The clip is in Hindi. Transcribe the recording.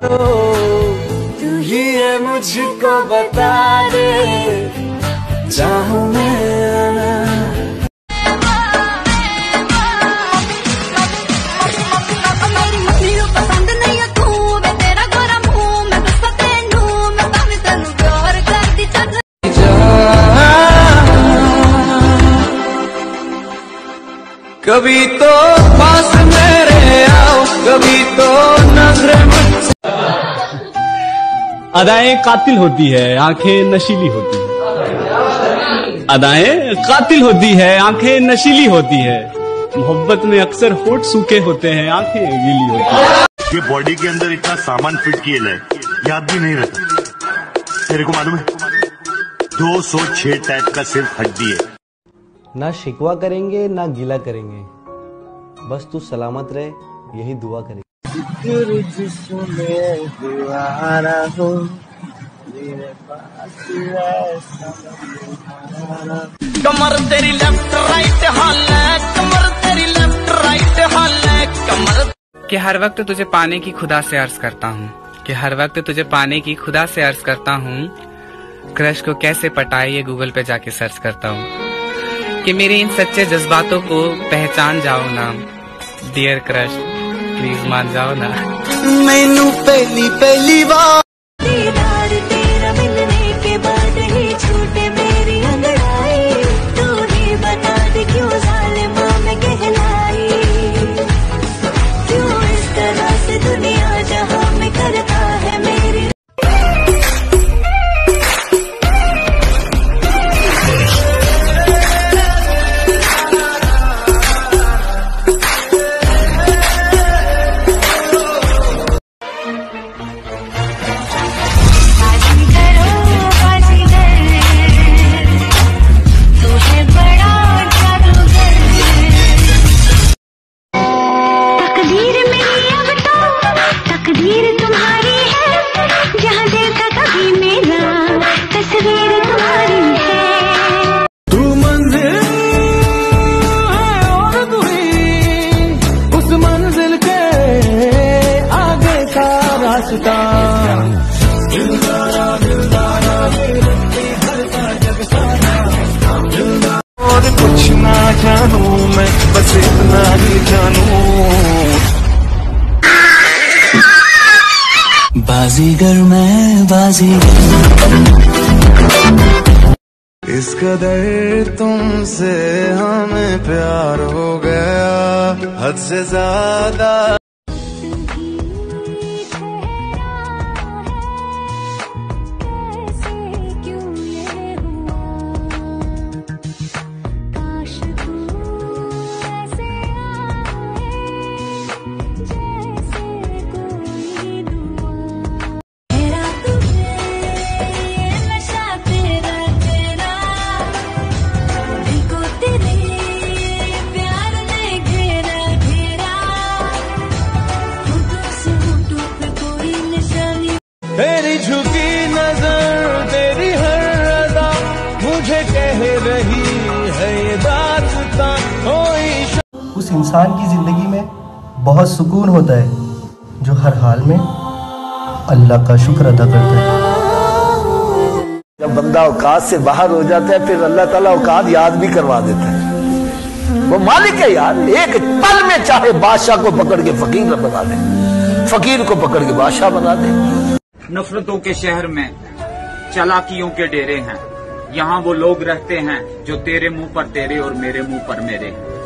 तू ही है मुझको बता दे, चाहूं मैं कभी तो पास मेरे आओ, कभी तो नजरें मुझसे। अदाएं कातिल होती है, आंखें नशीली होती है। अदाएं कातिल होती है, आंखें नशीली होती है। मोहब्बत में अक्सर होठ सूखे होते हैं, आंखें गीली होती है। ये बॉडी के अंदर इतना सामान फिट किया है, याद भी नहीं रहता। तेरे को मालूम है 206 टाइप का सिर्फ हड्डी है। ना शिकवा करेंगे ना गिला करेंगे, बस तू सलामत रहे यही दुआ करेंगे। कमर तेरी लेफ्ट राइट हाल है, कमर तेरी लेफ्ट राइट हाल है, कमर कि हर वक्त तुझे पाने की खुदा से अर्ज करता हूँ, कि हर वक्त तुझे पाने की खुदा से अर्ज करता हूँ। क्रश को कैसे पटाए ये गूगल पे जाके सर्च करता हूँ, कि मेरे इन सच्चे जज्बातों को पहचान जाओ ना। डियर क्रश प्लीज मान जाओ ना। मैनू पहली पहली बार दीदार तेरा मिलने के बाद ही छूटे मेरी अंगड़ाई, तू ही बता दे क्यों जालिमा में कहलाई, क्यों इस तरह से दुनिया जहां में करता है मेरी। और कुछ ना जानू मैं, बस इतना ही जानू। बाजीगर मैं बाजीगर, इस कदर तुमसे हमें प्यार हो गया, हद से ज्यादा। तेरी झुकी नजर, तेरी हर अदा मुझे कह रही है ये दास्तां कोई। उस इंसान की जिंदगी में बहुत सुकून होता है जो हर हाल में अल्लाह का शुक्र अदा करता है। जब बंदा औकात से बाहर हो जाता है फिर अल्लाह ताला औकात याद भी करवा देता है। वो मालिक है यार, एक पल में चाहे बादशाह को पकड़ के फकीर बना दे, फकीर को पकड़ के बादशाह बना दे। नफरतों के शहर में चालाकियों के डेरे हैं, यहाँ वो लोग रहते हैं जो तेरे मुंह पर तेरे और मेरे मुंह पर मेरे हैं।